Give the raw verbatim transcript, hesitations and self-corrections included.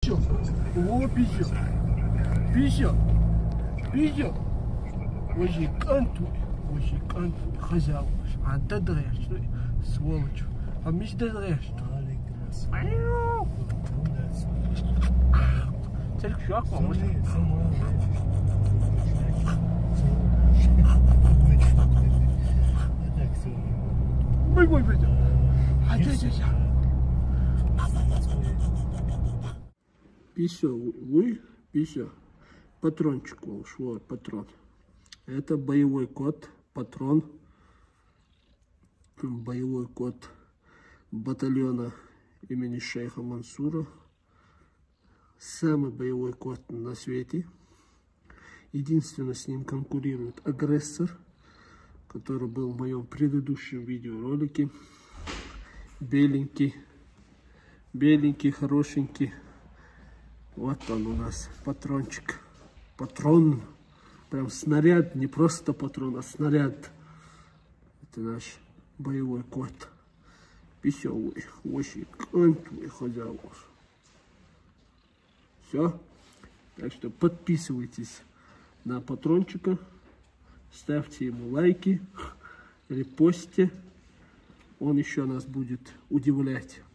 пищу. О, пищу. Пищу. Пищу. Ой, канту. Ой, канту. Хозяин. А ты дрожишь, сволочь. А мы что дрожишь? Только что помощь. Ой, ой, ой. А ты здесь? Пища, вы, пища. Патрончик, вот патрон. Это боевой кот, патрон. Боевой кот батальона имени шейха Мансура. Самый боевой кот на свете. Единственное, с ним конкурирует агрессор, который был в моем предыдущем видеоролике. Беленький, беленький, хорошенький. Вот он у нас, патрончик. Патрон. Прям снаряд, не просто патрон, а снаряд. Это наш боевой кот. Веселый, очень кантовый хозяин. Все. Так что подписывайтесь на патрончика. Ставьте ему лайки. Репостите. Он еще нас будет удивлять.